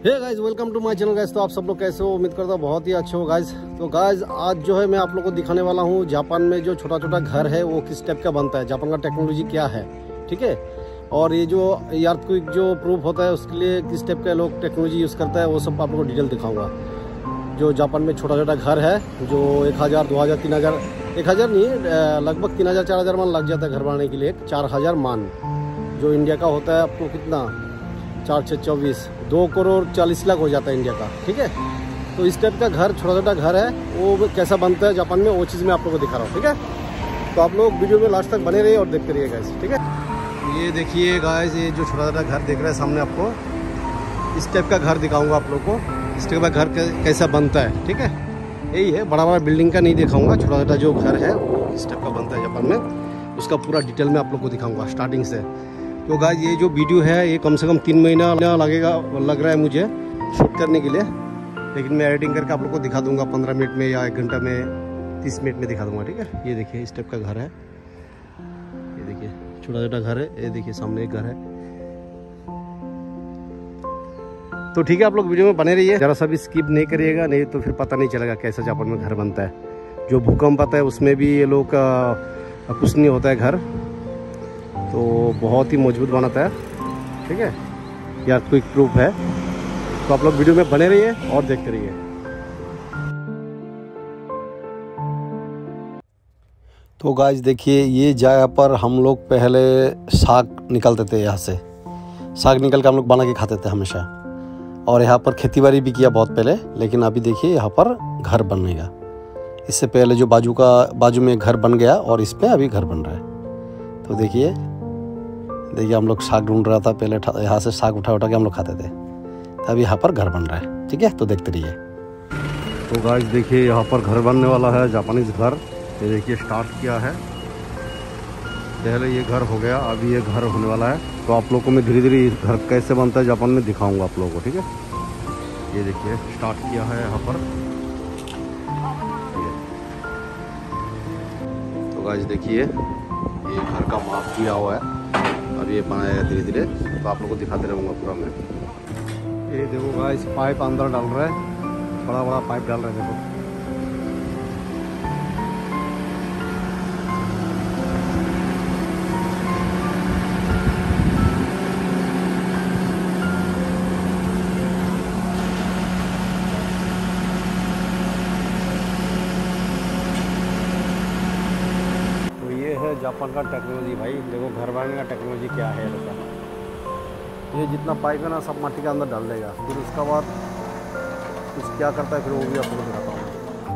Hey guys, welcome to my channel guys. तो आप सब लोग कैसे हो? उम्मीद करता हूँ बहुत ही अच्छे हो गाइस। तो गाइस आज जो है मैं आप लोग को दिखाने वाला हूँ जापान में जो छोटा छोटा घर है वो किस टाइप का बनता है, जापान का टेक्नोलॉजी क्या है, ठीक है। और ये जो अर्थक्वेक जो प्रूफ होता है उसके लिए किस टाइप का लोग टेक्नोलॉजी यूज़ करता है वो सब आप लोग को डिटेल दिखाऊंगा। जो जापान में छोटा छोटा घर है जो 1000, 2000, 3000, 1000 नहीं, लगभग 3000, 4000 मान लग जाता है घर बनाने के लिए। 4000 मान जो इंडिया का होता है आपको कितना, 4 6 24, 2 करोड़ 40 लाख हो जाता है इंडिया का, ठीक है। तो इस टाइप का घर, छोटा छोटा घर है, वो कैसा बनता है जापान में वो चीज़ मैं आप लोगों को दिखा रहा हूँ, ठीक है। तो आप लोग वीडियो में लास्ट तक बने रहिए और देखते रहिए गाइस, ठीक है। ये देखिए गाइस, ये जो छोटा छोटा घर देख रहे हैं सामने आपको, इस टाइप का घर दिखाऊंगा आप लोग को। इस टाइप का घर कैसा बनता है, ठीक है। यही है, बड़ा बड़ा बिल्डिंग का नहीं दिखाऊंगा, छोटा छोटा जो घर है वो इस टाइप का बनता है जापान में। उसका पूरा डिटेल में आप लोग को दिखाऊंगा स्टार्टिंग से। तो गाइस ये जो वीडियो है ये कम से कम 3 महीना लग रहा है मुझे शूट करने के लिए, लेकिन मैं एडिटिंग करके आप लोग को दिखा दूंगा 15 मिनट में या 1 घंटा में, 30 मिनट में दिखा दूंगा, ठीक है। ये देखिए इस टाइप का घर है, ये देखिए छोटा छोटा घर है, ये देखिए सामने एक घर है। तो ठीक है, आप लोग वीडियो में बने रहिए, जरा सा भी स्किप नहीं करिएगा, नहीं तो फिर पता नहीं चलेगा कैसा जापान में घर बनता है। जो भूकंप आता है उसमें भी ये लोग का कुछ नहीं होता है घर, तो बहुत ही मजबूत बनाता है, ठीक है। यार क्विक प्रूफ है। तो आप लोग वीडियो में बने रहिए और देखते रहिए। तो गाइस देखिए, ये जगह पर हम लोग पहले साग निकालते थे, यहाँ से साग निकल के हम लोग बना के खाते थे हमेशा। और यहाँ पर खेती बाड़ी भी किया बहुत पहले, लेकिन अभी देखिए यहाँ पर घर बनेगा। इससे पहले जो बाजू में घर बन गया और इसमें अभी घर बन रहा है। तो देखिए हम लोग साग ढूंढ रहा था पहले, यहाँ से साग उठा के हम लोग खाते थे, अभी यहाँ पर घर बन रहा है, ठीक है। तो देखते रहिए। तो गाइस देखिए यहाँ पर घर बनने वाला है, जापानीज घर। ये देखिए स्टार्ट किया है, पहले ये घर हो गया, अभी ये घर होने वाला है। तो आप लोगों को मैं धीरे धीरे घर कैसे बनता है जापान में दिखाऊंगा आप लोगों को, ठीक है। ये देखिए स्टार्ट किया है यहाँ पर। तो गाइस देखिए ये घर का माप दिया हुआ है, अब ये बनाएगा धीरे धीरे, तो आप लोग को दिखाते रहूँगा पूरा मैं। ये देखो गाइस पाइप अंदर डाल रहा है, बड़ा बड़ा पाइप डाल रहा है, देखो। तो ये है जापान का टेक्नोलॉजी भाई, देखो घर बनाने का टेक्नोलॉजी क्या है लोग का। ये जितना पाइप है ना सब माटी के अंदर डाल देगा, फिर उसका बाद कुछ क्या करता है फिर वो भी आपको दिखाता हूँ।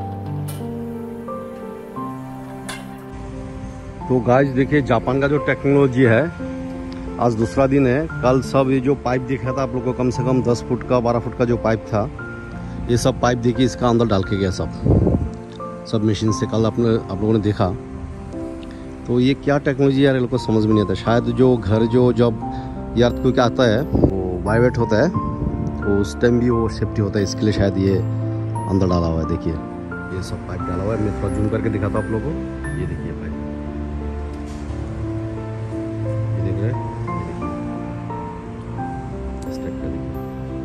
तो गाइस देखिए जापान का जो टेक्नोलॉजी है, आज दूसरा दिन है। कल सब ये जो पाइप दिख रहा था आप लोग को, कम से कम 10 फुट का 12 फुट का जो पाइप था, ये सब पाइप देखिए इसका अंदर डाल के गया सब मशीन से। कल आप लोगों ने देखा। तो ये क्या टेक्नोलॉजी यार, ये लोग को समझ में नहीं आता। शायद जो घर जो जब अर्थक्वेक आता है वो वाइब्रेट होता है, तो उस टाइम भी वो सेफ्टी होता है, इसके लिए शायद ये अंदर डाला हुआ है। देखिए ये सब पाइप डाला हुआ है, मैं थोड़ा जूम करके दिखाता हूँ आप लोगों को। ये देखिए पाइप, ये देख रहे हैं, इस टाइप का देखिए।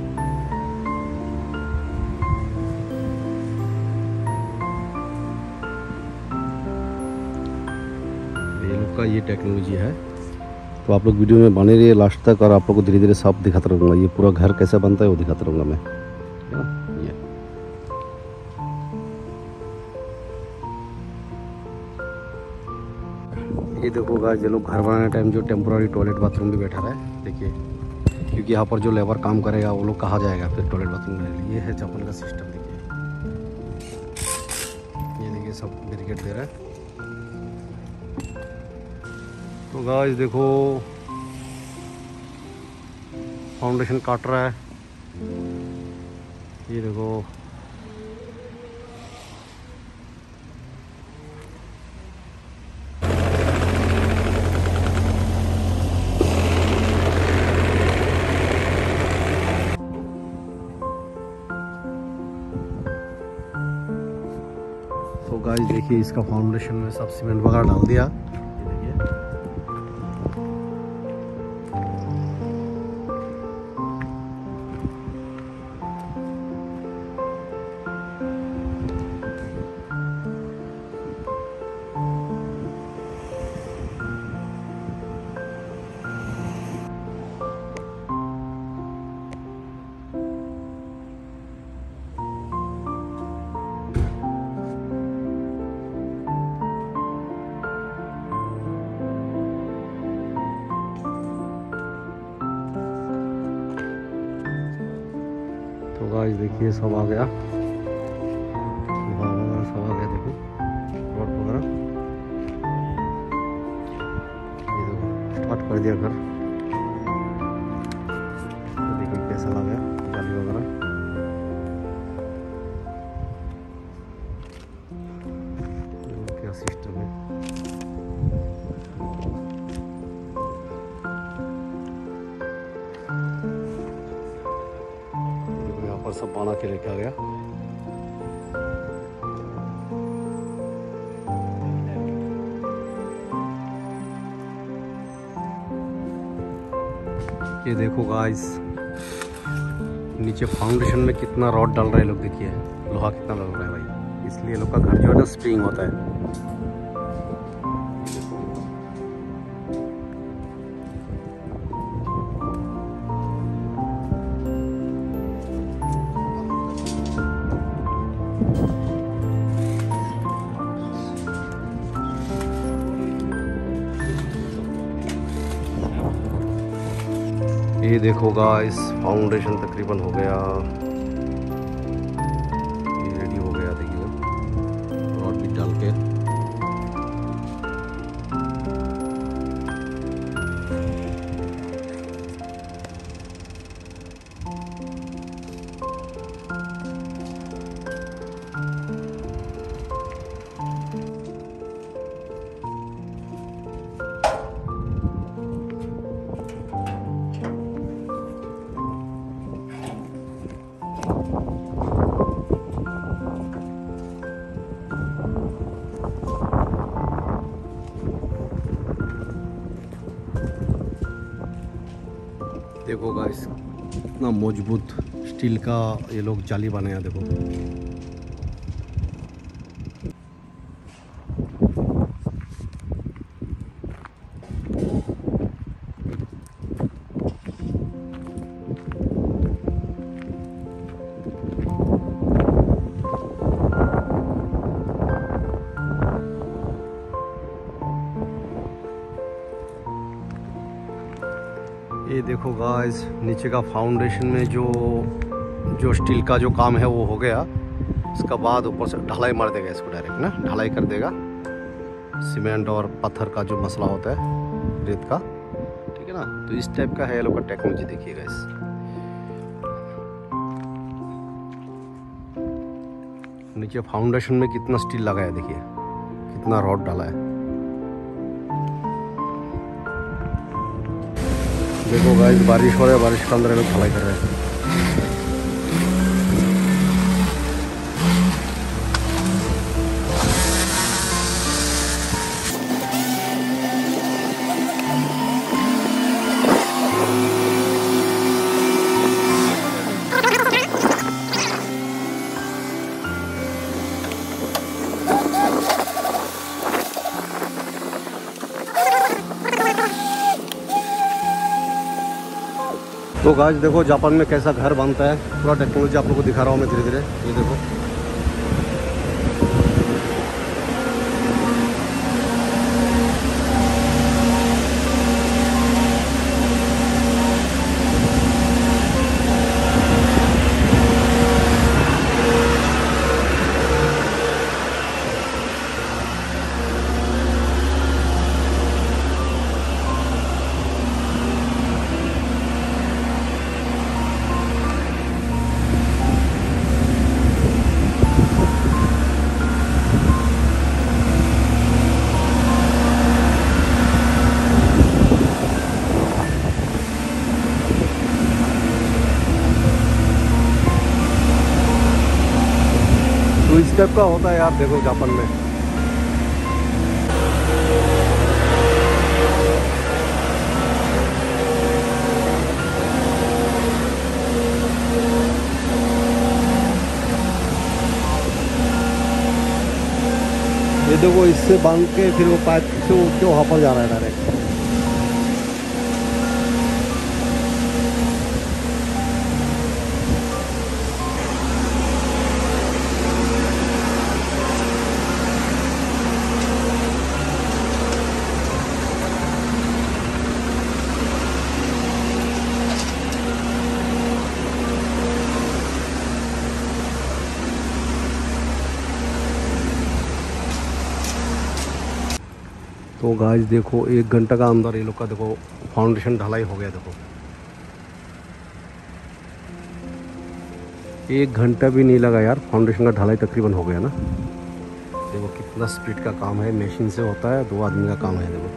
ये लोग का ये टेक्नोलॉजी है। तो आप लोग वीडियो में बने रहिए लास्ट तक, और आप लोग को धीरे धीरे सब दिखाता रहूँगा। ये पूरा घर कैसे बनता है वो दिखाता रहूँगा मैं, ये देखो गाइस, ये लोग घर बनाने टाइम जो टेम्पोररी टॉयलेट बाथरूम भी बैठा रहा है, देखिए। क्योंकि यहाँ पर जो लेबर काम करेगा वो लोग कहाँ जाएगा फिर टॉयलेट बाथरूम के लिए। ये है जापान का सिस्टम, देखिए। ये देखिए सब बैरिकेड दे रहा है। तो गाइस देखो फाउंडेशन काट रहा है, ये देखो। तो गाइस देखिए इसका फाउंडेशन में सब सीमेंट वगैरह डाल दिया, ये देखिए। गाइस देखिए सब आ गया, सब आ गया। देखो रॉड वगैरह, ये देखो स्टार्ट कर दिया घर। तो देखिए कैसा लगा जाली वगैरह। क्या सिस्टम है, यहाँ पर सब बना के लेके आ गया। ये देखो गाइस नीचे फाउंडेशन में कितना रॉड डाल रहे हैं लोग। देखिए लोहा कितना लग रहा है भाई, इसलिए लोग का घर जो है ना स्प्रिंग होता है। ये देखो गाइस फाउंडेशन तकरीबन हो गया, ये रेडी हो गया। देखिए रॉड भी डाल के। देखो गाइस कितना मजबूत स्टील का ये लोग जाली बनाया। देखो ये देखो गाइस नीचे का फाउंडेशन में जो स्टील का जो काम है वो हो गया। इसका बाद ऊपर से ढलाई मार देगा इसको, डायरेक्ट ना ढलाई कर देगा। सीमेंट और पत्थर का जो मसला होता है रेत का, ठीक है ना। तो इस टाइप का है ये लोग का टेक्नोलॉजी। देखिएगा इस नीचे फाउंडेशन में कितना स्टील लगा है, देखिए कितना रॉड डाला है। देखो गाइस बारिश हो रहा है, बारिश के अंदर लोग ढलाई कर रहे हैं। तो गाइस देखो जापान में कैसा घर बनता है, पूरा टेक्नोलॉजी आप लोगों को दिखा रहा हूँ मैं धीरे धीरे। ये देखो तो इस टाइप का होता है यार। देखो जापान में ये देखो इससे बांध के फिर वो पाइप से उठ के वहाँ पर जा रहा है डायरेक्ट। तो गाइस देखो 1 घंटा का अंदर ये लोग का देखो फाउंडेशन ढलाई हो गया। देखो 1 घंटा भी नहीं लगा यार, फाउंडेशन का ढलाई तकरीबन हो गया ना। देखो कितना स्पीड का काम है, मशीन से होता है, 2 आदमी का काम है। देखो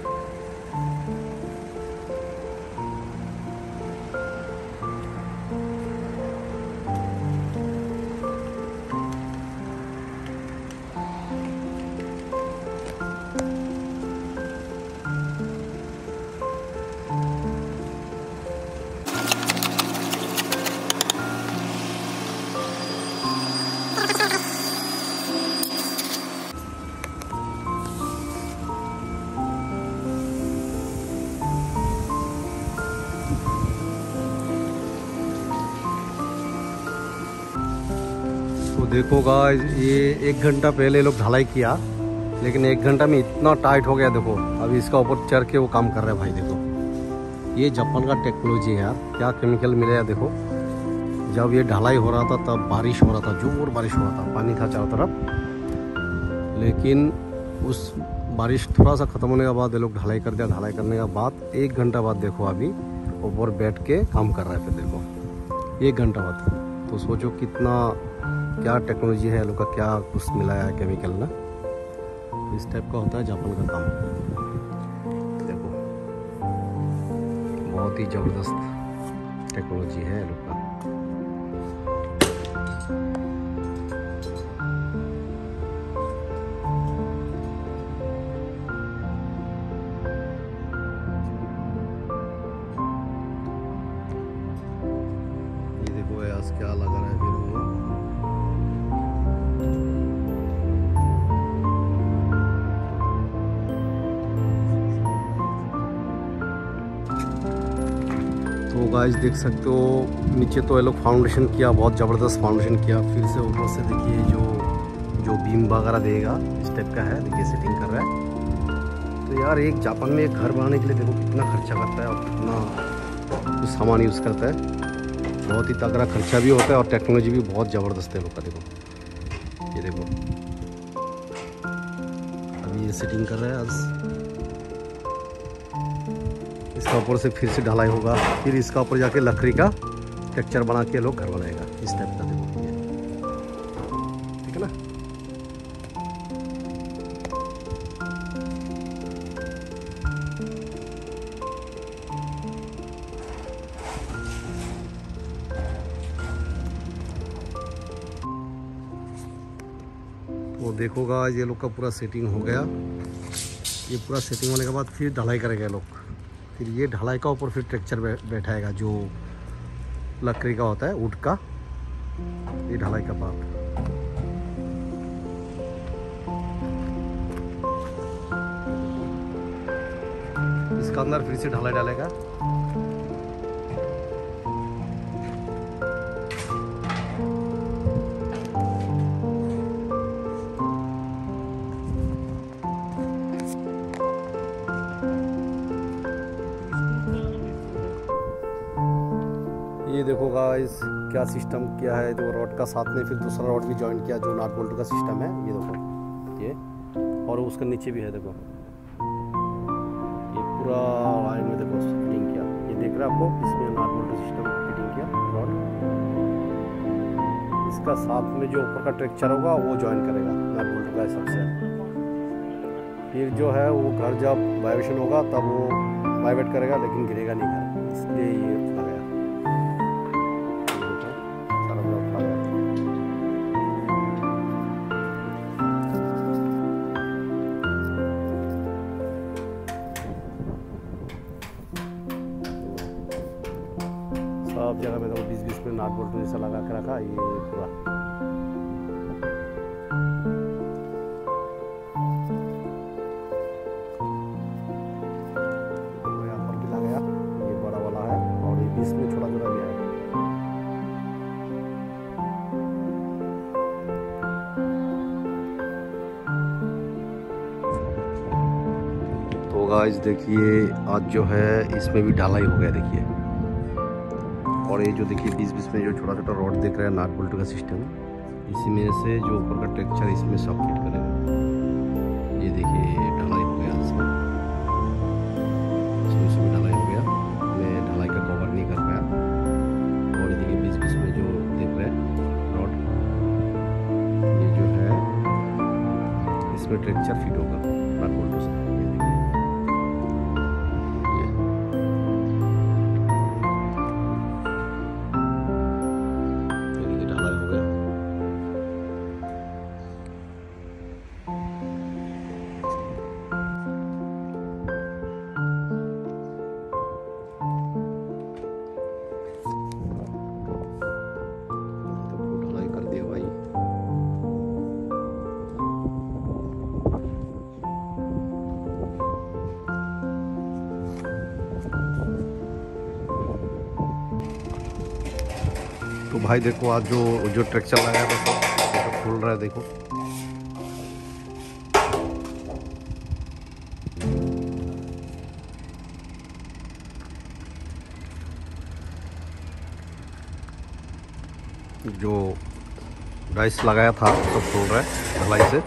तो देखो गाइस, ये 1 घंटा पहले लोग ढलाई किया, लेकिन 1 घंटा में इतना टाइट हो गया। देखो अभी इसका ऊपर चढ़ के वो काम कर रहा है भाई। देखो ये जापान का टेक्नोलॉजी है यार, क्या केमिकल मिले यार। देखो जब ये ढलाई हो रहा था तब बारिश हो रहा था, जोर बारिश हो रहा था, पानी था चारों तरफ। लेकिन उस बारिश थोड़ा सा ख़त्म होने के बाद ये लोग ढलाई कर दिया। ढलाई करने के बाद 1 घंटा बाद देखो अभी ऊपर बैठ के काम कर रहा है। फिर देखो 1 घंटा बाद, तो सोचो कितना क्या टेक्नोलॉजी है लोग का, क्या कुछ मिलाया है केमिकल ना। इस टाइप का होता है जापान का काम। देखो बहुत ही ज़बरदस्त टेक्नोलॉजी है लोग का। ये देखो यार क्या लगा रहा है फिर वो। तो गाइस देख सकते हो नीचे तो ये लोग फाउंडेशन किया, बहुत ज़बरदस्त फाउंडेशन किया। फिर से ऊपर से देखिए जो बीम वगैरह देगा इस टाइप का है। देखिए सेटिंग कर रहा है। तो यार एक जापान में एक घर बनाने के लिए देखो कितना खर्चा करता है और कितना कुछ सामान यूज़ करता है। बहुत ही तगड़ा खर्चा भी होता है और टेक्नोलॉजी भी बहुत ज़बरदस्त है लोग का। देखो ये देखो अभी ये सेटिंग कर रहा है। आज इसका ऊपर से फिर से ढलाई होगा, फिर इसका ऊपर जाके लकड़ी का स्ट्रक्चर बना के लोग घर बनाएगा इस टाइप का। देखो ये ठीक है ना। तो देखोगा ये लोग का पूरा सेटिंग हो गया। ये पूरा सेटिंग होने के बाद फिर ढलाई करेंगे लोग। फिर ये ढलाई का ऊपर फिर स्ट्रक्चर बैठाएगा जो लकड़ी का होता है, वुड का। ये ढलाई का बाद इसका अंदर फिर से ढलाई डालेगा। ये देखो गाइस क्या सिस्टम किया है। तो रॉड का साथ में फिर दूसरा रॉड भी ज्वाइन किया जो नट बोल्ट का सिस्टम है। ये देखो ये, और उसके नीचे भी है। देखो ये पूरा वायर में देखो फिटिंग किया। ये देख रहे हैं आपको, इसमें नट बोल्ट सिस्टम फिटिंग किया रॉड। इसका साथ में जो ऊपर का स्ट्रक्चर होगा वो ज्वाइन करेगा नट बोल्ट का हिसाब से। फिर जो है वो घर जब वाइब्रेशन होगा तब वो वाइब्रेट करेगा, लेकिन गिरेगा नहीं घर, इसलिए ये लगाया। सब जगह में देखो 20-20 में नट बोल्ट जैसा लगा के रखा ये पूरा। यहाँ पर भी लगाया, ये बड़ा वाला है और ये 20 में छोटा छोटा गया है। तो गाइस देखिए आज जो है इसमें भी ढलाई हो गया। देखिए और ये जो देखिए 20-20 में जो छोटा छोटा रॉड देख रहे हैं नट बोल्ट का सिस्टम, इसी में से जो ऊपर का टेक्सचर इसमें सब फिट करेगा। ये देखिए ढलाई हो गया इसमें। स्ट्रक्चर फिट होगा नट बोल्टों से। ये देखिए ढलाई हो गया। ढलाई कर दिया भाई। तो भाई देखो आज जो ट्रैक्चर लगाया था सब खुल रहा है देखो। जो डाइस लगाया था सब खुल रहा है ढलाई से।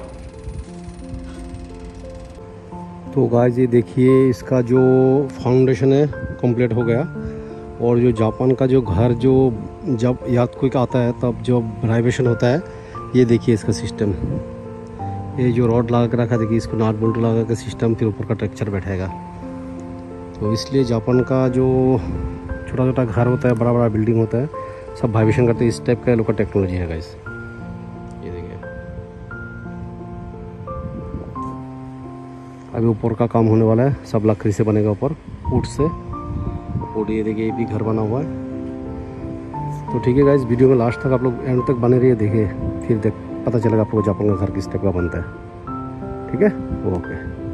तो गाइस ये देखिए इसका जो फाउंडेशन है कंप्लीट हो गया। और जो जापान का जो घर जो जब यादक्विक आता है तब जो वाइब्रेशन होता है, ये देखिए इसका सिस्टम। ये जो रॉड लगा के रखा देखिए, इसको नट बोल्ट लगा के सिस्टम फिर ऊपर का टेक्सचर बैठेगा। तो इसलिए जापान का जो छोटा छोटा घर होता है, बड़ा बड़ा बिल्डिंग होता है, सब वाइब्रेशन करते हैं। इस टाइप का लोग का टेक्नोलॉजी है गाइस। ये देखिए अभी ऊपर का काम होने वाला है, सब लकड़ी से बनेगा ऊपर वुड से। और ये देखिए ये भी घर बना हुआ है। तो ठीक है गाइस, वीडियो में लास्ट तक आप लोग एंड तक बने रहिए, देखिए फिर पता चलेगा आपको जापान का घर किस टाइप का बनता है। ठीक है, ओके।